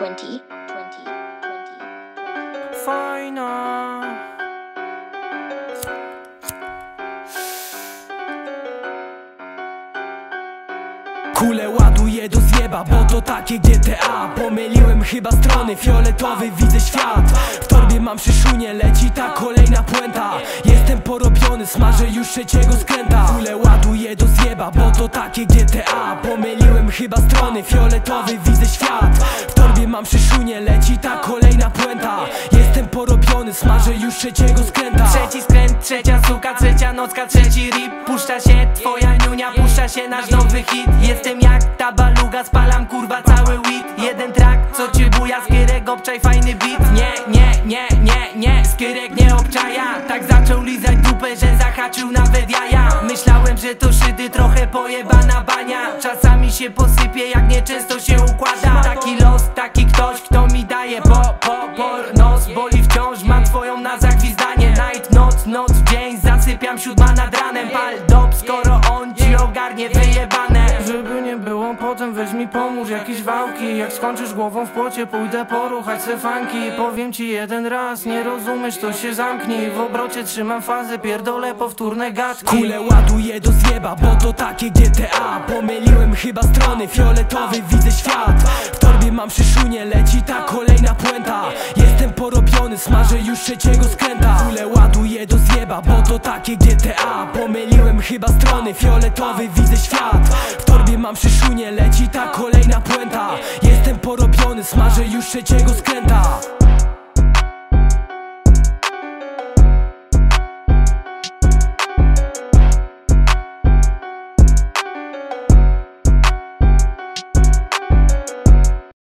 Fajna. Kule ładuję do zjeba, bo to takie GTA. Pomyliłem chyba strony, fioletowy widzę świat. W torbie mam szyszunie, leci ta kolejna puenta. Jestem porobiony, smażę już trzeciego skręta. Kule ładuję do zjeba, bo to takie GTA. Pomyliłem chyba strony, fioletowy widzę świat. W torbie mam szyszunie, leci ta kolejna puenta. Jestem porobiony, smażę już trzeciego skręta. Trzeci skręt, trzecia suka, trzecia nocka, trzeci rip. Puszcza się twoja niunia, puszcza się nasz nowy hit. Jestem jak ta baluga, spalam kurwa cały weed. Jeden track, co cię buja, skierek obczaj fajny beat. Nie, skierek nie obczaja. Tak zaczął lizać dupę, że zahaczył nawet jaja. Myślałem, że to szydy, trochę pojebana bania. Czasami się posypie, jak nieczęsto się układa. Taki los, taki ktoś, kto mi daje nos boli wciąż, mam twoją na zagwizdanie. Night, noc, dzień, zasypiam 7 nad ranem. Pal dop, skoro on ci ogarnie wyjebane. Żeby nie było potem, weź mi pomóż, jakieś wałki. Jak skończysz głową w płocie, pójdę poruchać se funky. Powiem ci jeden raz, nie rozumiesz, to się zamknij. W obrocie trzymam fazę, pierdolę powtórne gadki. Kule ładuję do zjeba, bo to takie GTA. Pomyliłem chyba strony, fioletowy widzę świat. W torbie mam szyszunie, leci ta kolejna puenta. Jestem porobiony, smażę już trzeciego skręta. Kule ładuję do zjeba, bo to takie GTA. Pomyliłem chyba strony, fioletowy widzę świat. W torbie mam szyszunie, leci ta kolejna puenta. Jestem porobiony, smażę już trzeciego skręta.